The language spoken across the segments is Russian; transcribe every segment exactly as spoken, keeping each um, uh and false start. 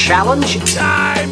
challenge time!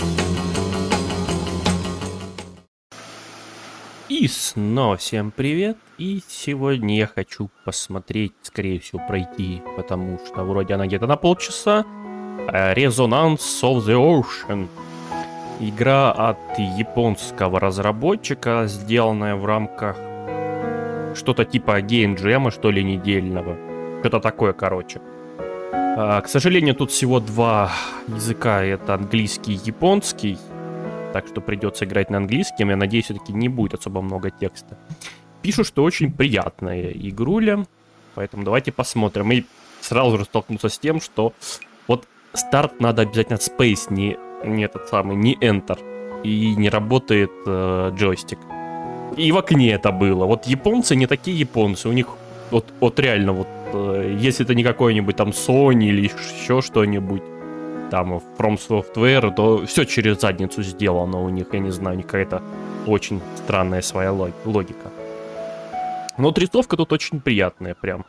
И снова всем привет, и сегодня я хочу посмотреть, скорее всего пройти, потому что вроде она где-то на полчаса. Resonance of the Ocean. Игра от японского разработчика, сделанная в рамках что-то типа геймджема, что ли, недельного. Что-то такое, короче. А, к сожалению, тут всего два языка, это английский и японский. Так что придется играть на английском. Я надеюсь, все-таки не будет особо много текста. Пишут, что очень приятная игруля. Поэтому давайте посмотрим. И сразу же столкнуться с тем, что вот старт надо обязательно Space, не, не этот самый, не Enter. И не работает э, джойстик. И в окне это было. Вот японцы не такие японцы. У них вот, вот реально вот, э, если это не какой-нибудь там Sony или еще что-нибудь, там From Software, то все через задницу сделано у них, я не знаю, у них какая-то очень странная своя логика. Но вот рисовка тут очень приятная прям.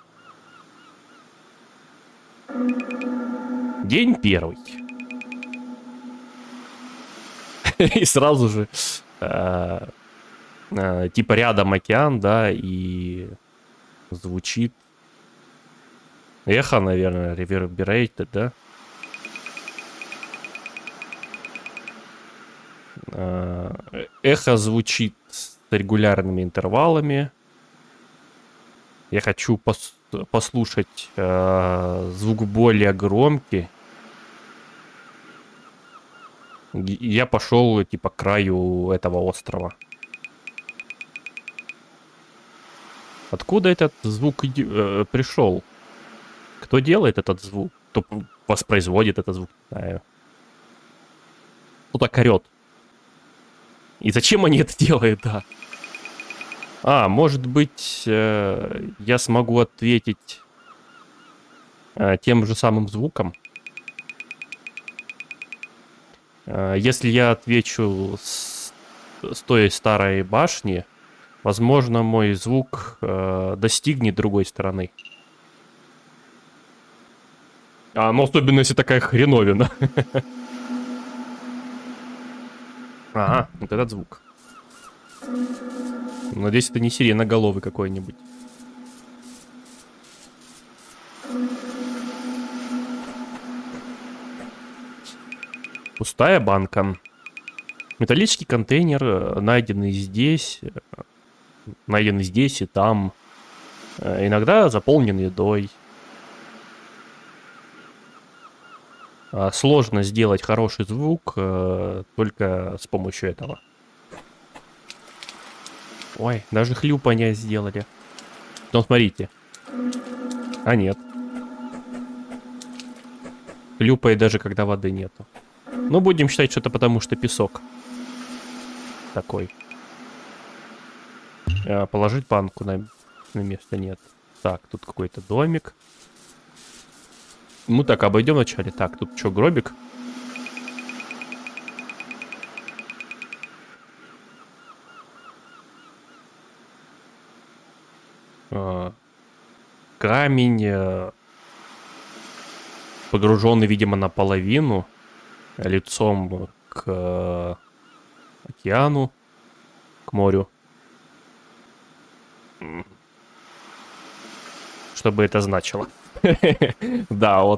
День первый. И сразу же э, э, типа рядом океан, да, и звучит эхо, наверное, reverberated, да. Эхо звучит с регулярными интервалами. Я хочу пос послушать э, звук более громкий. Я пошел типа к краю этого острова. Откуда этот звук э, пришел? Кто делает этот звук? Кто воспроизводит этот звук? Не знаю. Кто так орет? И зачем они это делают, да? А, может быть, э, я смогу ответить э, тем же самым звуком. Э, если я отвечу с, с той старой башни, возможно, мой звук э, достигнет другой стороны. А, ну, особенно, если такая хреновина. Ага, вот этот звук. Надеюсь, это не сиреноголовый какой-нибудь. Пустая банка. Металлический контейнер, найденный здесь, найденный здесь и там. Иногда заполнен едой. Сложно сделать хороший звук э, только с помощью этого. Ой, даже хлюпанье сделали. Ну, смотрите. А нет. Хлюпает даже когда воды нету. Ну, будем считать, что это потому, что песок. Такой. А, положить банку на, на место нет. Так, тут какой-то домик. Ну так, обойдем вначале. Так, тут что, гробик? А, камень, а, погруженный, видимо, наполовину, лицом к а, океану, к морю. Что бы это значило? Да, вот.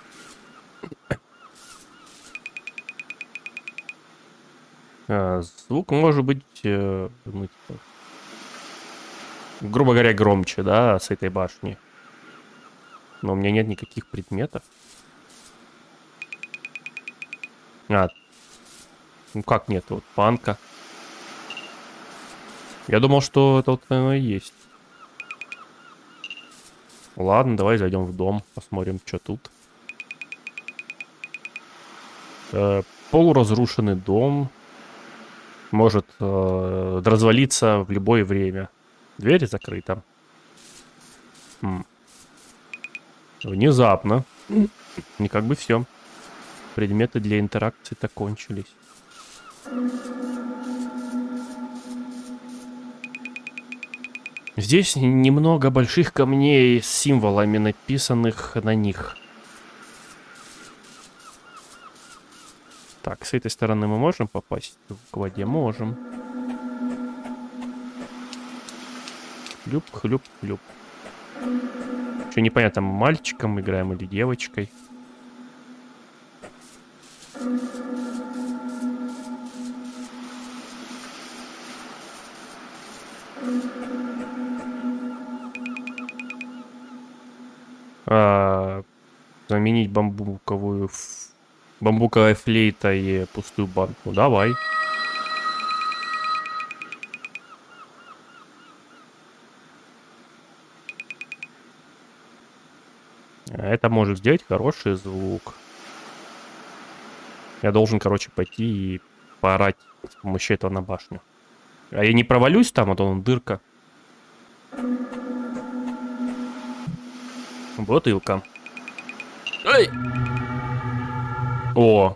А, звук может быть, э, ну, типа, грубо говоря, громче, да, с этой башни. Но у меня нет никаких предметов. А, ну как нет, вот панка. Я думал, что это вот оно и есть. Ладно, давай зайдем в дом, посмотрим, что тут. Э, полуразрушенный дом. Может э, развалиться в любое время. Дверь закрыта. М. Внезапно. Не как бы все. Предметы для интеракции-то кончились. Здесь немного больших камней с символами, написанных на них. Так, с этой стороны мы можем попасть к воде? Можем. Хлюп, хлюп, хлюп. Что непонятно, мальчиком играем или девочкой. А, заменить бамбуковую ф... бамбуковая флейта и пустую банку. Давай. Это может сделать хороший звук. Я должен, короче, пойти и поорать с помощью этого на башню. А я не провалюсь там, а то он дырка. Бутылка. Эй! О!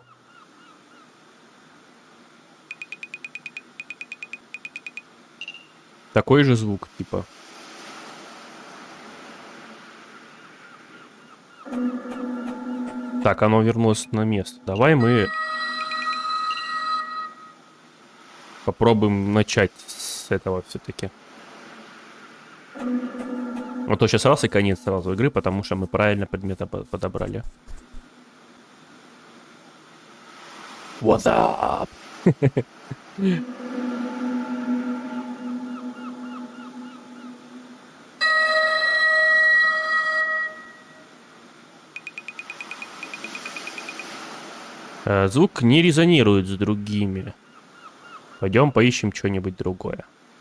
Такой же звук, типа. Так, оно вернулось на место. Давай мы попробуем начать с этого все-таки. Вот то сейчас раз и конец сразу игры, потому что мы правильно предметы подобрали. What's up? Звук не резонирует с другими. Пойдем поищем что-нибудь другое.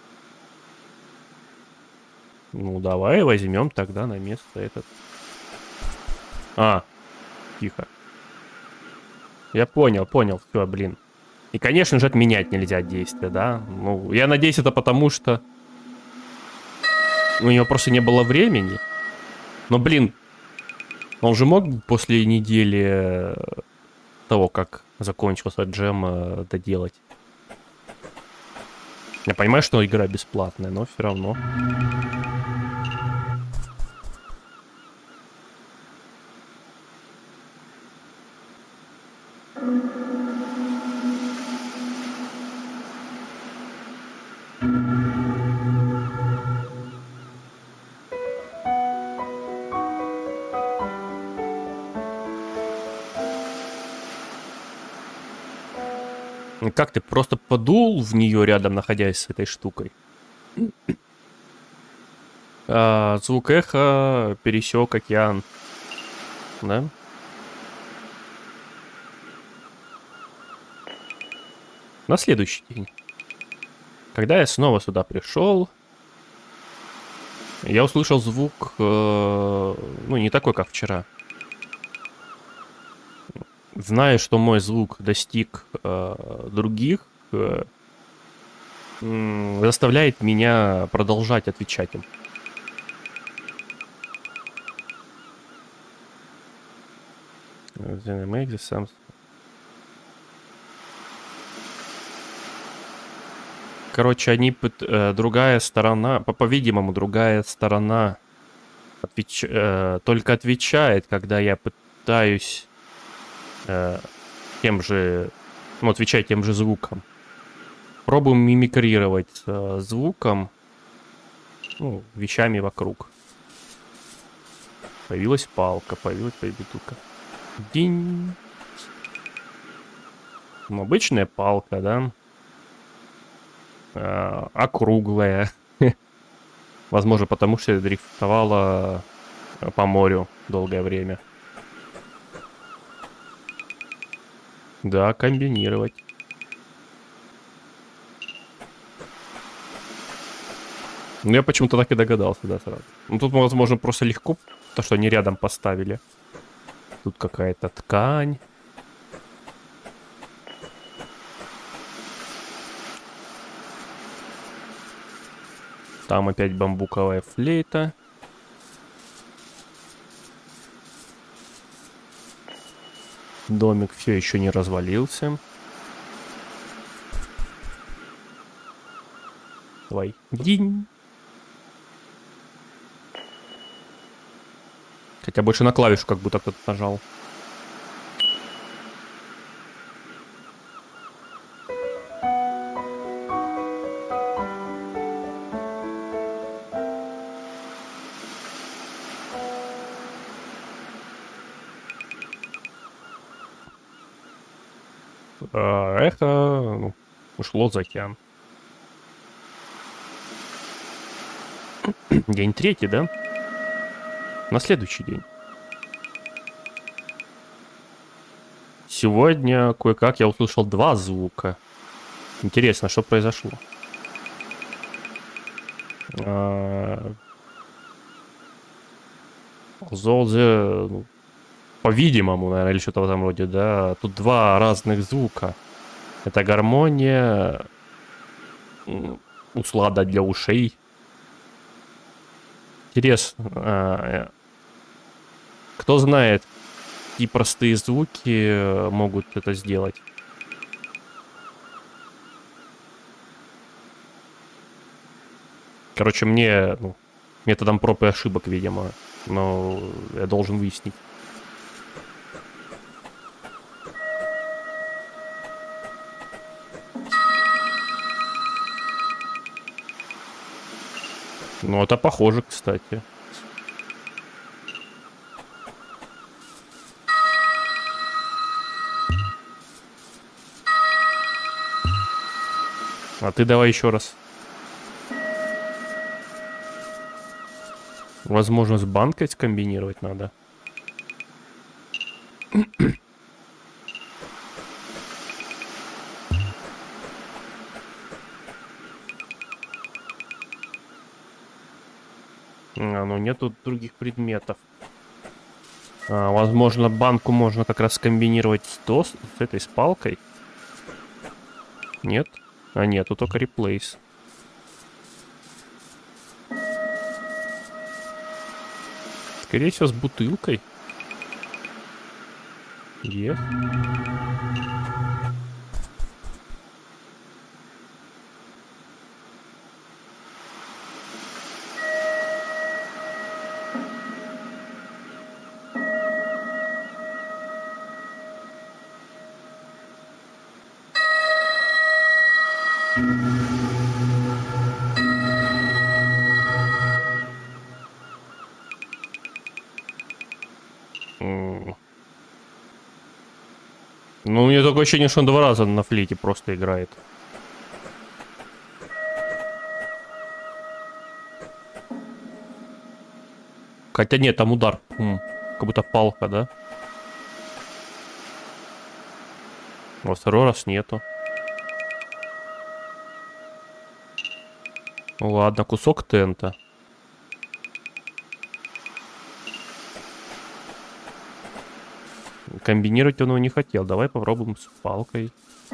Ну, давай возьмем тогда на место этот. А, тихо. Я понял, понял, все, блин. И, конечно же, отменять нельзя действие, да? Ну, я надеюсь, это потому, что у него просто не было времени. Но, блин, он же мог после недели того, как закончился джем, доделать. Я понимаю, что игра бесплатная, но все равно. Как ты просто подул в нее рядом, находясь с этой штукой? А, звук эха пересек океан. Да? На следующий день. Когда я снова сюда пришел, я услышал звук, э, ну, не такой, как вчера. Зная, что мой звук достиг э, других, э, э, заставляет меня продолжать отвечать им. Короче, они э, другая сторона, по-видимому, другая сторона отвеч, э, только отвечает, когда я пытаюсь э, тем же, ну, отвечать тем же звуком. Пробуем мимикрировать э, звуком, ну, вещами вокруг. Появилась палка, появилась бутылка. Динь. Ну, обычная палка, да? А, округлая. Возможно, потому что я дрифтовала по морю долгое время. Да, комбинировать. Ну, я почему-то так и догадался, да, сразу. Ну, тут, возможно, просто легко, то, что они рядом поставили. Тут какая-то ткань. Там опять бамбуковая флейта. Домик все еще не развалился. Давай. Динь. Хотя больше на клавишу как будто кто-то нажал. А эхо ну, ушло за океан. День третий, да? На следующий день. Сегодня кое-как я услышал два звука. Интересно, что произошло? Золзе, ну, по-видимому, наверное, или что-то в этом роде, да. Тут два разных звука. Это гармония, услада для ушей. Интересно, кто знает, какие простые звуки могут это сделать? Короче, мне, ну, методом проб и ошибок, видимо, но я должен выяснить. Ну, это похоже, кстати. А ты давай еще раз. Возможно, с банкой скомбинировать надо. А, ну нету других предметов. А, возможно, банку можно как раз скомбинировать с, дос с этой, с палкой. Нет? А нету только replace. Скорее всего, с бутылкой. Yes. Ну, у меня такое ощущение, что он два раза на флейте просто играет. Хотя нет, там удар. М, как будто палка, да? Во второй раз нету. Ну ладно, кусок тента. Комбинировать он его не хотел. Давай попробуем с палкой.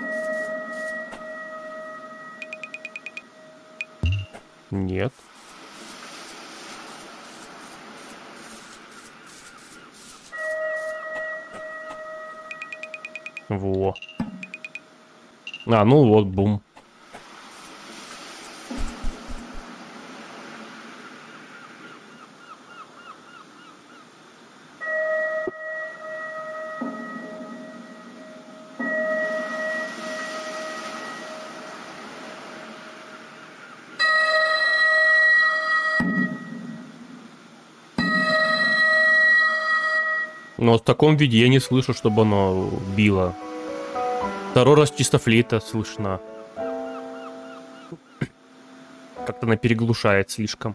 Нет. Во. А, ну вот, бум. Но в таком виде я не слышу, чтобы оно било. Второй раз чисто флейта слышно. Как-то она переглушает слишком.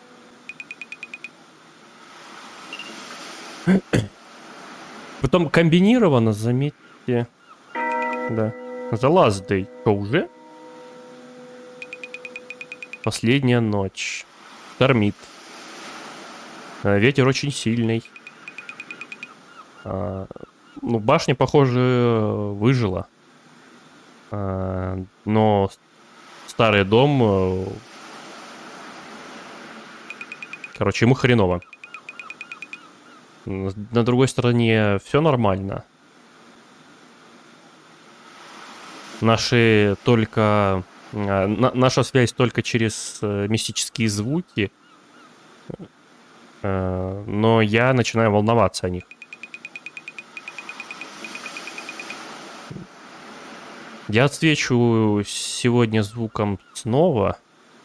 Потом комбинировано, заметьте. Да. The Last Day. Что, уже? Последняя ночь. Тормит. Ветер очень сильный. А, ну, башня, похоже, выжила. А, но старый дом... Короче, ему хреново. На другой стороне все нормально. Наши только... На, наша связь только через мистические звуки. Но я начинаю волноваться о них. Я отвечу сегодня звуком снова.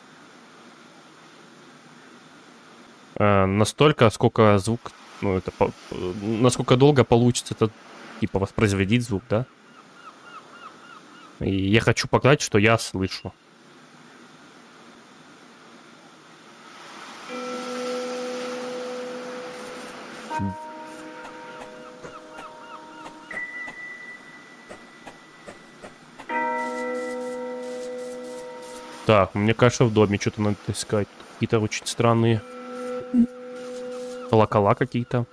Э, настолько, сколько звук... Ну, это... Насколько долго получится это, типа, воспроизводить звук, да? И я хочу показать, что я слышу. Так, мне кажется, в доме что-то надо искать. Какие-то очень странные колокола какие-то.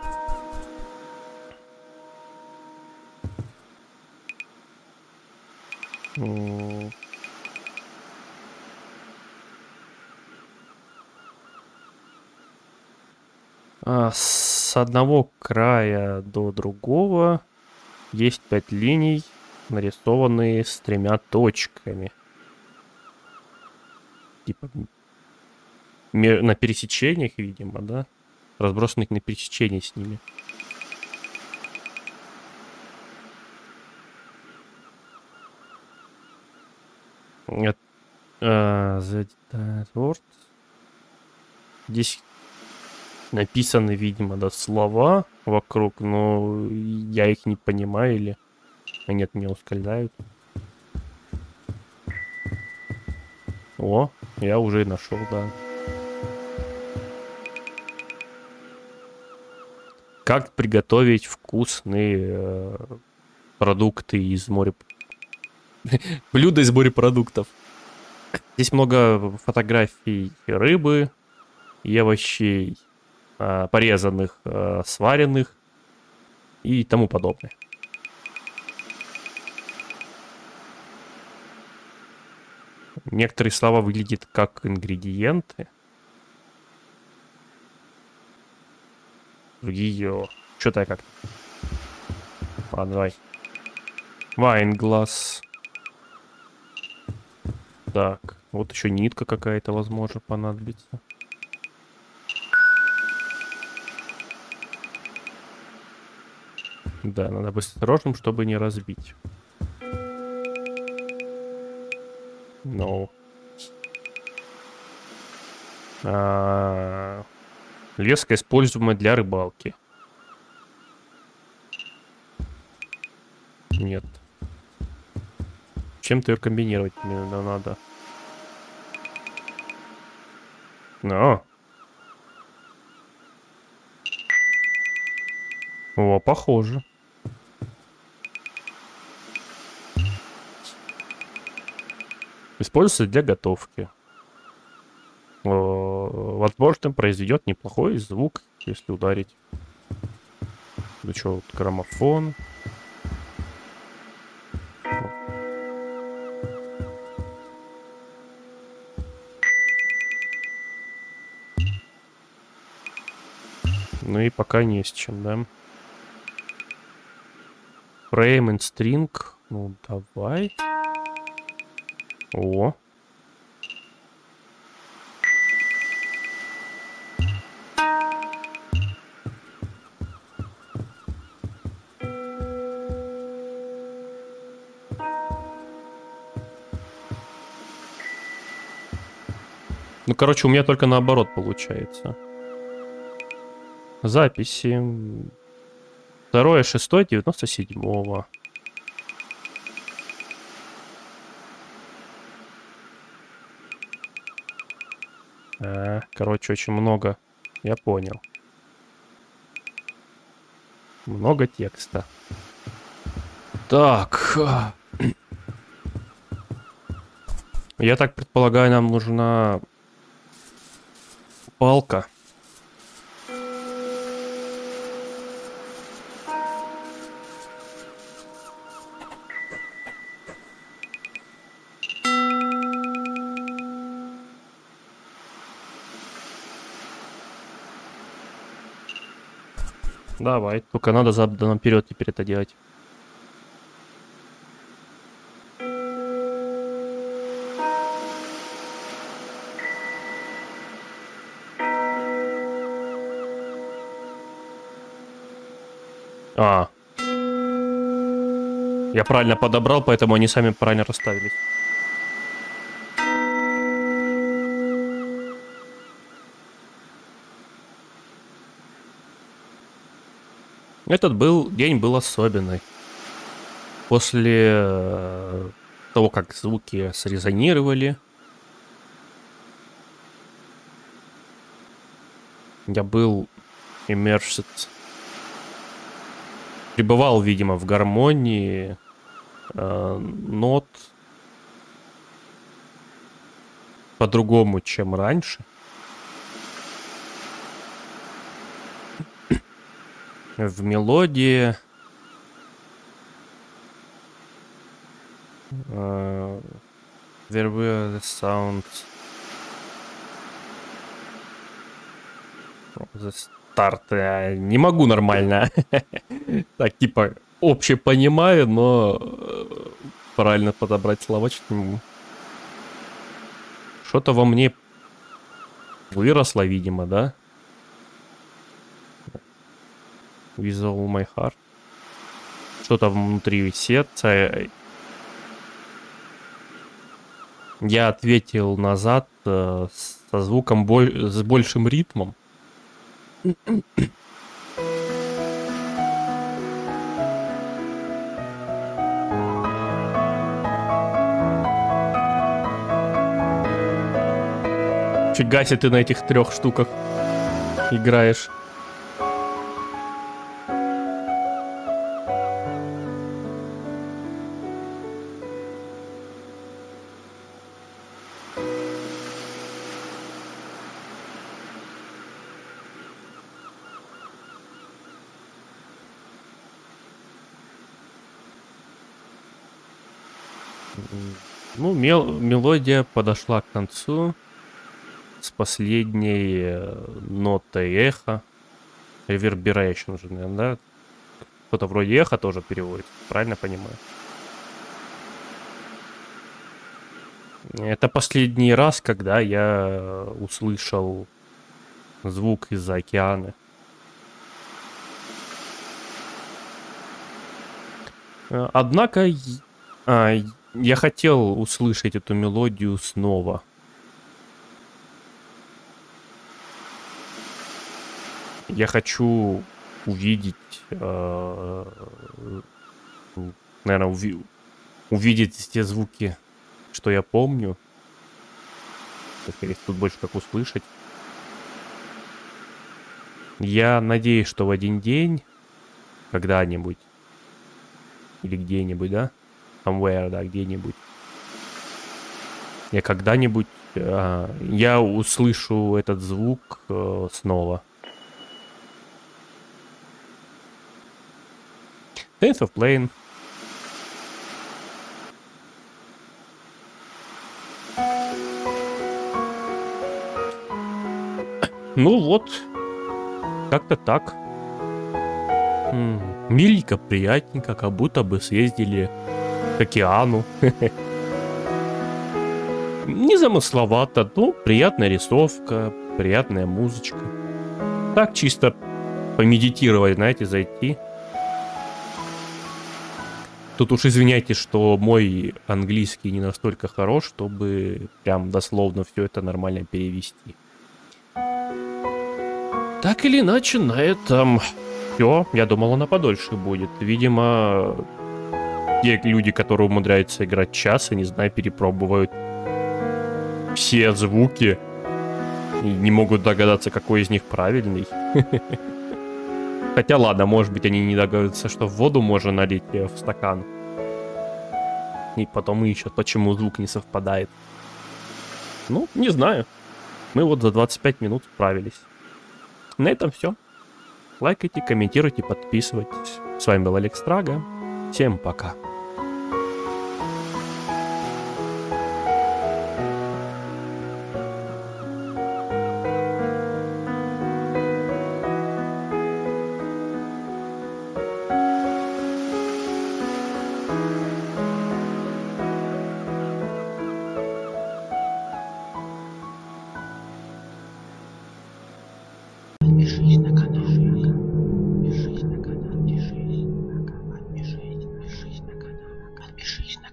А, с одного края до другого есть пять линий, нарисованные с тремя точками. Типа на пересечениях, видимо, да? Разбросанных на пересечении с ними. Нет. А, здесь написаны, видимо, да, слова вокруг, но я их не понимаю или они от меня ускользают. О, я уже нашел, да. Как приготовить вкусные э, продукты из моря... Блюда из морепродуктов. Здесь много фотографий рыбы и овощей, э, порезанных, э, сваренных и тому подобное. Некоторые слова выглядят как ингредиенты. Другие... Что-то я как-то... Ладно, давай. Вайнгласс. Так, вот еще нитка какая-то, возможно, понадобится. Да, надо быть осторожным, чтобы не разбить. No. А, леска, используемая для рыбалки. Нет. Чем-то ее комбинировать мне надо. Но. О, похоже. Используется для готовки. Возможно, произведет неплохой звук, если ударить. Ну что, вот граммофон. Ну и пока не с чем, да? Frame and string. Ну, давай. О. Ну, короче, у меня только наоборот получается. Записи. Второе, шестое, девяносто седьмого. А, короче, очень много. Я понял. Много текста. Так. Я так предполагаю, нам нужна палка. Давай, только надо задом наперед теперь это делать. А. Я правильно подобрал, поэтому они сами правильно расставились. Этот был день был особенный. После э, того, как звуки срезонировали, я был immersed. Пребывал, видимо, в гармонии э, нот по-другому, чем раньше. В мелодии uh, there were the sounds from the start. Я не могу нормально. Так, типа, общее понимаю, но правильно подобрать слова чуть не могу. Что-то во мне выросло, видимо, да? With all my heart. Что-то внутри сердца. Я ответил назад э, со звуком боль... с большим ритмом. Фига себе ты на этих трех штуках играешь. Ну, мел мелодия подошла к концу с последней э, нотой эхо. Reverberation же, наверное, да? Кто-то вроде эхо тоже переводит, правильно понимаю? Это последний раз, когда я услышал звук из-за океана. Однако а, я хотел услышать эту мелодию снова. Я хочу увидеть, э, наверное, уви увидеть те звуки, что я помню. Скорее, тут больше как услышать. Я надеюсь, что в один день, когда-нибудь, или где-нибудь, да? Somewhere, да, где-нибудь. Я когда-нибудь, э, я услышу этот звук э, снова. Thanks for playing. Ну вот, как-то так. М-м, миленько, приятненько, как будто бы съездили к океану. Незамысловато, но приятная рисовка, приятная музычка. Так чисто помедитировать, знаете, зайти. Тут уж извиняйте, что мой английский не настолько хорош, чтобы прям дословно все это нормально перевести. Так или иначе, на этом все. Я думал, она подольше будет. Видимо, те люди, которые умудряются играть час, и, не знаю, перепробуют все звуки и не могут догадаться, какой из них правильный. Хотя ладно, может быть, они не догадываются, что в воду можно налить в стакан. И потом ищут, почему звук не совпадает. Ну, не знаю. Мы вот за двадцать пять минут справились. На этом все. Лайкайте, комментируйте, подписывайтесь. С вами был Алекс Трага. Всем пока. Подпишись на канал. Подпишись на канал. Подпишись на канал. Подпишись на канал. Подпишись на канал.